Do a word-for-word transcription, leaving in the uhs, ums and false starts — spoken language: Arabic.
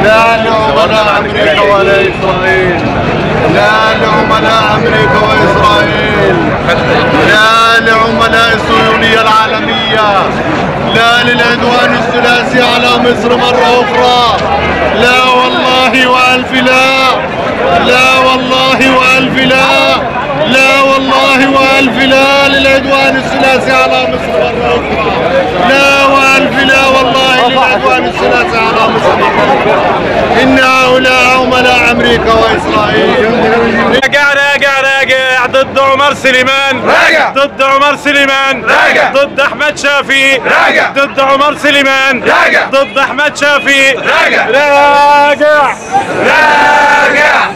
لا لعملاء امريكا ولا اسرائيل، لا لعملاء امريكا واسرائيل، لا لعملاء الصهيونيه العالميه، لا للعدوان الثلاثي على مصر مره اخرى. لا والله والف لا، لا والله والف لا، لا والله والف لا للعدوان الثلاثي على مصر مره اخرى. لا والف لا والله للعدوان الثلاثي على مصر مره اخرى. ان هؤلاء عملاء امريكا واسرائيل. راجع راجع راجع ضد عمر سليمان، راجع ضد عمر سليمان، راجع ضد احمد شافي، راجع ضد عمر سليمان، راجع ضد احمد شافي، راجع راجع راجع